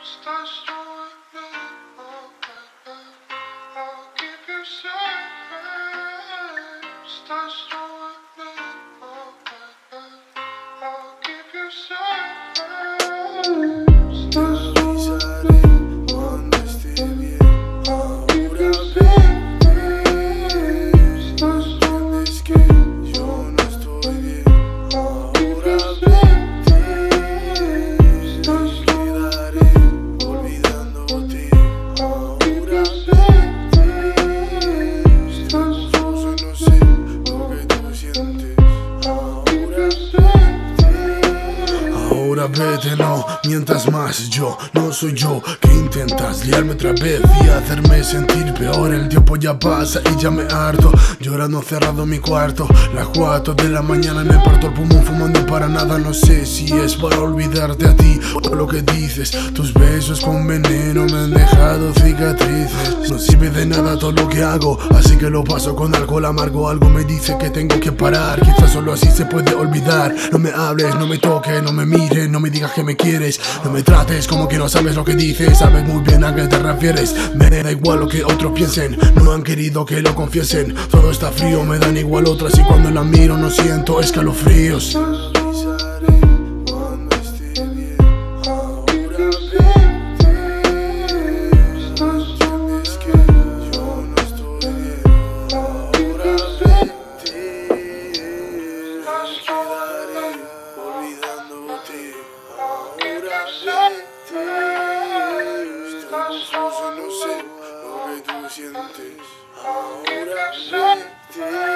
Estás tú en mí, I'll keep you safe. Estás tú en mí, I'll keep you safe. Estás tú en mí, cuando esté bien, I'll keep you safe. Entiendes que yo no estoy bien, ahora vete. Quedaré olvidándote, ahora vete. Estás no sé lo que tú sientes, ahora vete. Ahora vete, no mientas más, yo no soy yo. Que intentas liarme otra vez y hacerme sentir peor. El tiempo ya pasa y ya me harto, llorando encerrado en mi cuarto. Las 4 de la mañana me parto el pulmón fumando para nada. No sé si es para olvidarte a ti o lo que dices. Tus besos con veneno me han dejado cicatrices. No sirve de nada todo lo que hago, así que lo paso con alcohol amargo. Algo me dice que tengo que parar, quizás solo así se puede olvidar. No me hables, no me toques, no me mires, no me digas que me quieres. No me trates como que no sabes lo que dices, sabes muy bien a qué te refieres. Me da igual lo que otros piensen, no han querido que lo confiesen. Todo está frío, me dan igual otras y cuando la miro no siento escalofríos. Avisaré cuando esté bien, ahora vete. Entiendes que yo no estoy bien, ahora vete. Quedaré olvidándote, ahora vete. Estoy confuso, no sé lo que tú sientes, ahora vete.